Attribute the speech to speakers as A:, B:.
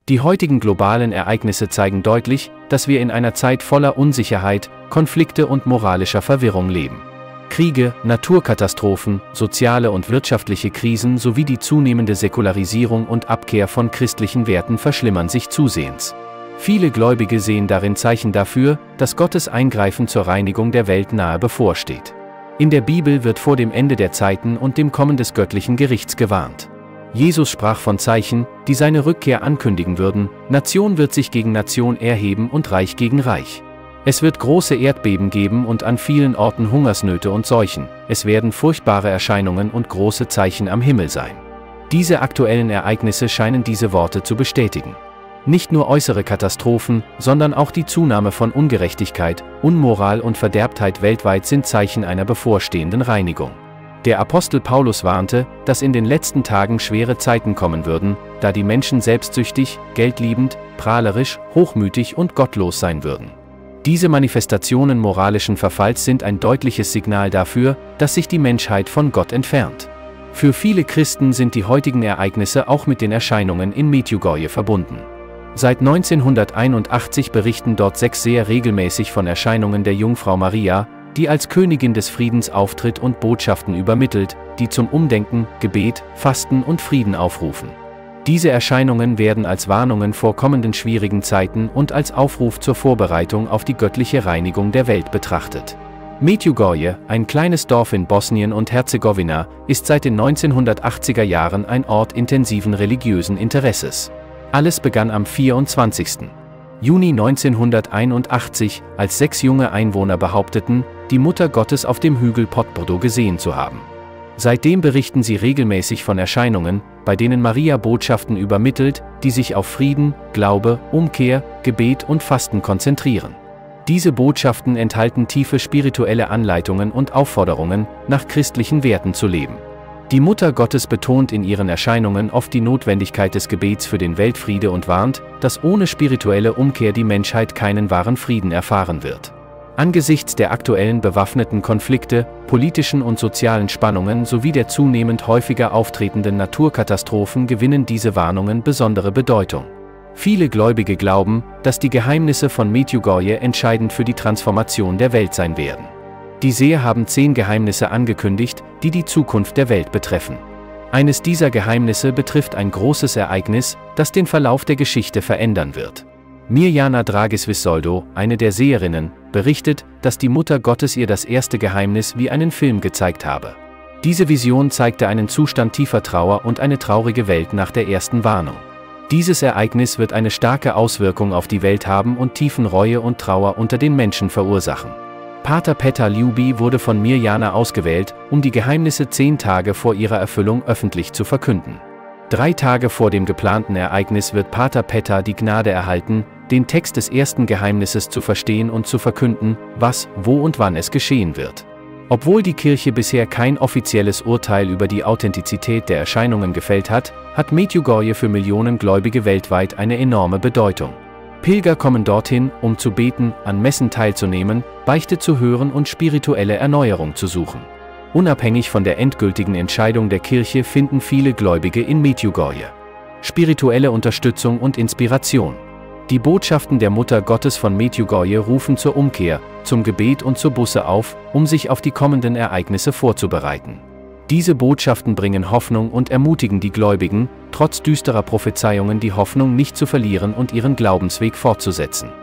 A: Die heutigen globalen Ereignisse zeigen deutlich, dass wir in einer Zeit voller Unsicherheit, Konflikte und moralischer Verwirrung leben. Kriege, Naturkatastrophen, soziale und wirtschaftliche Krisen sowie die zunehmende Säkularisierung und Abkehr von christlichen Werten verschlimmern sich zusehends. Viele Gläubige sehen darin Zeichen dafür, dass Gottes Eingreifen zur Reinigung der Welt nahe bevorsteht. In der Bibel wird vor dem Ende der Zeiten und dem Kommen des göttlichen Gerichts gewarnt. Jesus sprach von Zeichen, die seine Rückkehr ankündigen würden: Nation wird sich gegen Nation erheben und Reich gegen Reich. Es wird große Erdbeben geben und an vielen Orten Hungersnöte und Seuchen. Es werden furchtbare Erscheinungen und große Zeichen am Himmel sein. Diese aktuellen Ereignisse scheinen diese Worte zu bestätigen. Nicht nur äußere Katastrophen, sondern auch die Zunahme von Ungerechtigkeit, Unmoral und Verderbtheit weltweit sind Zeichen einer bevorstehenden Reinigung. Der Apostel Paulus warnte, dass in den letzten Tagen schwere Zeiten kommen würden, da die Menschen selbstsüchtig, geldliebend, prahlerisch, hochmütig und gottlos sein würden. Diese Manifestationen moralischen Verfalls sind ein deutliches Signal dafür, dass sich die Menschheit von Gott entfernt. Für viele Christen sind die heutigen Ereignisse auch mit den Erscheinungen in Medjugorje verbunden. Seit 1981 berichten dort 6 Seher regelmäßig von Erscheinungen der Jungfrau Maria, die als Königin des Friedens auftritt und Botschaften übermittelt, die zum Umdenken, Gebet, Fasten und Frieden aufrufen. Diese Erscheinungen werden als Warnungen vor kommenden schwierigen Zeiten und als Aufruf zur Vorbereitung auf die göttliche Reinigung der Welt betrachtet. Medjugorje, ein kleines Dorf in Bosnien und Herzegowina, ist seit den 1980er Jahren ein Ort intensiven religiösen Interesses. Alles begann am 24. Juni 1981, als 6 junge Einwohner behaupteten, die Mutter Gottes auf dem Hügel Podbrdo gesehen zu haben. Seitdem berichten sie regelmäßig von Erscheinungen, bei denen Maria Botschaften übermittelt, die sich auf Frieden, Glaube, Umkehr, Gebet und Fasten konzentrieren. Diese Botschaften enthalten tiefe spirituelle Anleitungen und Aufforderungen, nach christlichen Werten zu leben. Die Mutter Gottes betont in ihren Erscheinungen oft die Notwendigkeit des Gebets für den Weltfriede und warnt, dass ohne spirituelle Umkehr die Menschheit keinen wahren Frieden erfahren wird. Angesichts der aktuellen bewaffneten Konflikte, politischen und sozialen Spannungen sowie der zunehmend häufiger auftretenden Naturkatastrophen gewinnen diese Warnungen besondere Bedeutung. Viele Gläubige glauben, dass die Geheimnisse von Medjugorje entscheidend für die Transformation der Welt sein werden. Die Seher haben 10 Geheimnisse angekündigt, die die Zukunft der Welt betreffen. Eines dieser Geheimnisse betrifft ein großes Ereignis, das den Verlauf der Geschichte verändern wird. Mirjana Dragisvisoldo, eine der Seherinnen, berichtet, dass die Mutter Gottes ihr das erste Geheimnis wie einen Film gezeigt habe. Diese Vision zeigte einen Zustand tiefer Trauer und eine traurige Welt nach der ersten Warnung. Dieses Ereignis wird eine starke Auswirkung auf die Welt haben und tiefen Reue und Trauer unter den Menschen verursachen. Pater Petar Ljubi wurde von Mirjana ausgewählt, um die Geheimnisse 10 Tage vor ihrer Erfüllung öffentlich zu verkünden. 3 Tage vor dem geplanten Ereignis wird Pater Petar die Gnade erhalten, den Text des ersten Geheimnisses zu verstehen und zu verkünden, was, wo und wann es geschehen wird. Obwohl die Kirche bisher kein offizielles Urteil über die Authentizität der Erscheinungen gefällt hat, hat Medjugorje für Millionen Gläubige weltweit eine enorme Bedeutung. Pilger kommen dorthin, um zu beten, an Messen teilzunehmen, Beichte zu hören und spirituelle Erneuerung zu suchen. Unabhängig von der endgültigen Entscheidung der Kirche finden viele Gläubige in Medjugorje spirituelle Unterstützung und Inspiration. Die Botschaften der Mutter Gottes von Medjugorje rufen zur Umkehr, zum Gebet und zur Buße auf, um sich auf die kommenden Ereignisse vorzubereiten. Diese Botschaften bringen Hoffnung und ermutigen die Gläubigen, trotz düsterer Prophezeiungen die Hoffnung nicht zu verlieren und ihren Glaubensweg fortzusetzen.